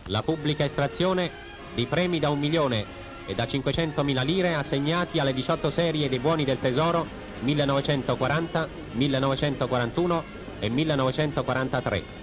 la pubblica estrazione di premi da 1 milione e da 500.000 lire assegnati alle 18 serie dei buoni del tesoro 1940, 1941 e 1943.